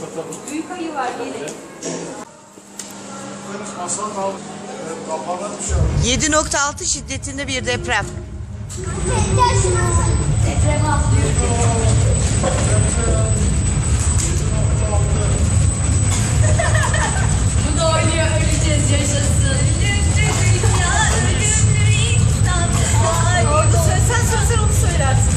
Büyük ayı var yine. 7.6 şiddetinde bir deprem. Deprem atlıyor. Bu da oynuyor, öleceğiz, yaşasın. Sen onu söylersin.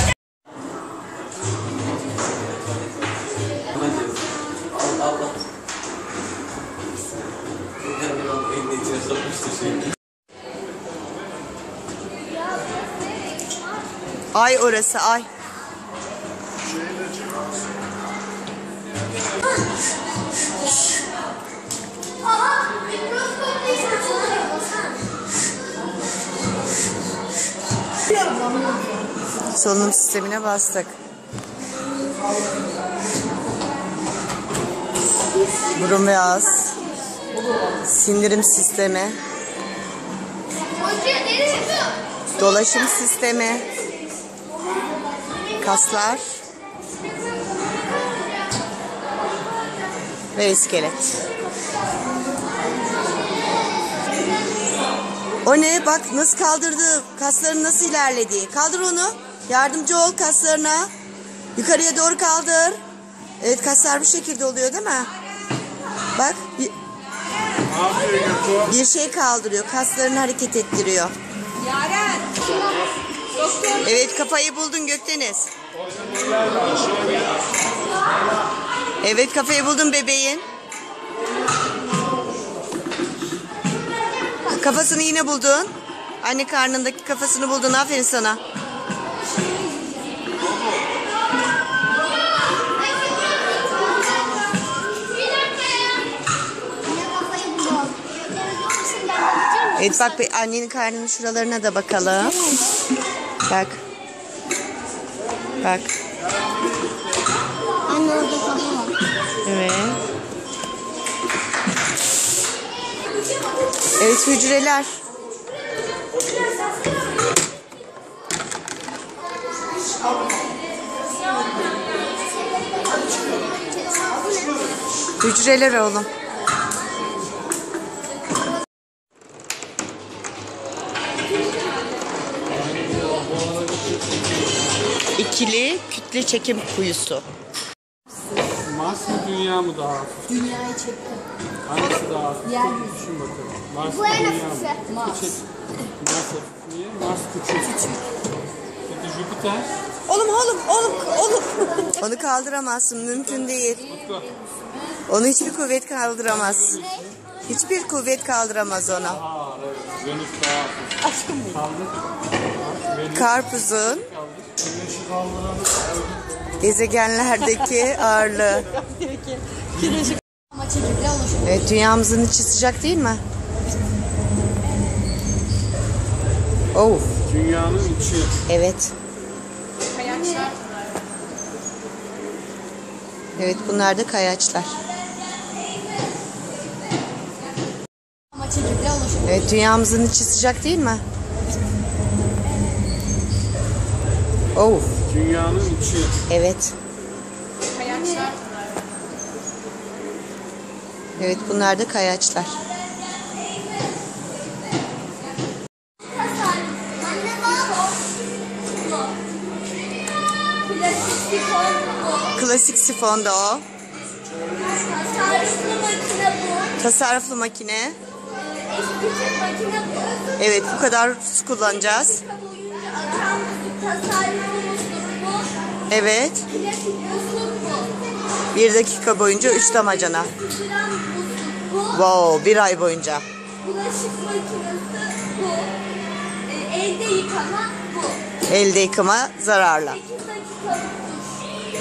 Ay orası ay. Solunum sistemine bastık. Burun ve ağız. Sindirim sistemi. Dolaşım sistemi. Kaslar. Ve iskelet. O ne? Bak nasıl kaldırdı. Kasların nasıl ilerledi. Kaldır onu. Yardımcı ol kaslarına. Yukarıya doğru kaldır. Evet, kaslar bu şekilde oluyor değil mi? Bak. Bir şey kaldırıyor. Kaslarını hareket ettiriyor. Yaren. Evet, kafayı buldun Gökdeniz. Evet, kafayı buldun bebeğin. Kafasını yine buldun. Anne karnındaki kafasını buldun. Aferin sana. Evet, bak annenin karnının şuralarına da bakalım. Bak. Bak. Anne orada kafa var. Evet. Evet, hücreler. Hücreler oğlum. İkili kütle çekim kuyusu. Mars mı dünya mı daha hafif? Dünyayı çektim. Hangisi daha hafif? Yeryüzü. Düşün bakalım. Mars Bu mı en dünya mı? hafifi. Mars. Küçük. Mars hafif. Niye? Mars küçük. Peki Jüpiter? Oğlum. Onu kaldıramazsın, mümkün değil. Onu hiçbir kuvvet kaldıramaz. Hiçbir kuvvet kaldıramaz onu. Aa evet. Venüs daha hafif. Aşkım benim. Kaldır. Karpuzun Güneşi kaldıran gezegenlerdeki ağırlığı. Ama çekirdeği oluşuyor. Evet, dünyamızın içi sıcak değil mi? Oh, dünyanın içi. evet. Kayaçlar. Evet, bunlar da kayaçlar. Ama çekirdeği oluşuyor. Evet, dünyamızın içi sıcak değil mi? Oh, Dünyanın içi. evet. Kayaçlar. Evet, bunlar da kayaçlar. Klasik sifon da o. Tasarruflu makine bu. Tasarruflu makine. Estetik makine bu. Evet, bu kadar su kullanacağız. Dakika boyunca akan tasarruflu musluk bu. Evet. Klasik musluk bu. 1 dakika boyunca 3 damacana. Sıçran musluk bu. Wow, 1 ay boyunca. Bulaşık makinesi bu. Elde yıkama bu. Elde yıkama zararlı. 8 dakikalık duş.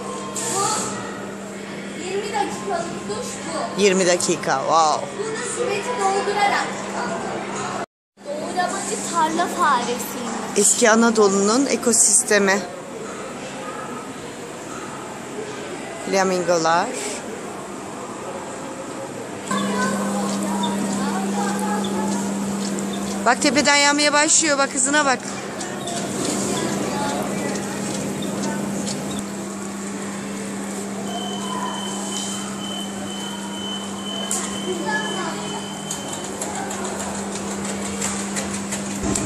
Bu 20 dakikalık duş bu. 20 dakika. Wow. Bunu sürekli doldurarak yıkandı. Doğramacı tarla faresiymiş. Eski Anadolu'nun ekosistemi. Flamingolar. Bak, tepeden yağmaya başlıyor. Bak, hızına bak.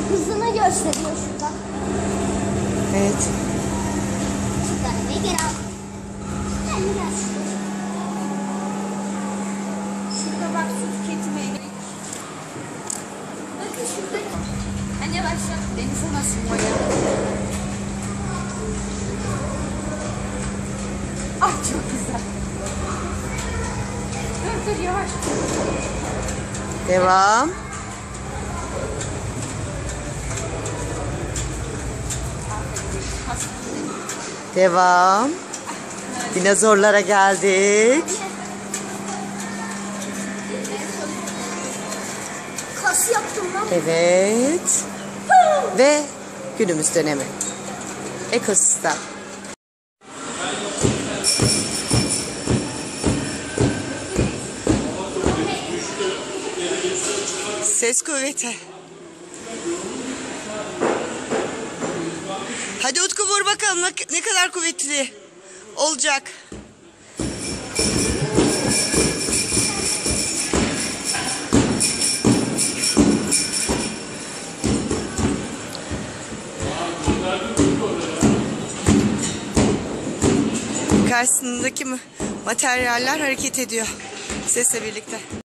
hızını gösteriyor şurada. Evet. Ne gel al. Gel gel. Şurada bak su tüketime gerek. Bakın şurada. Anne başla. Denize nasıl boya? Ah çok güzel. Dur yavaş. Devam. Devam. Dinozorlara geldik. Kas yaptım lan. Evet. Ve günümüz dönemi. Ekosistem. Ses kuvveti. Hadi Utku vur bakalım ne kadar kuvvetli olacak. Karşısındaki materyaller hareket ediyor sesle birlikte.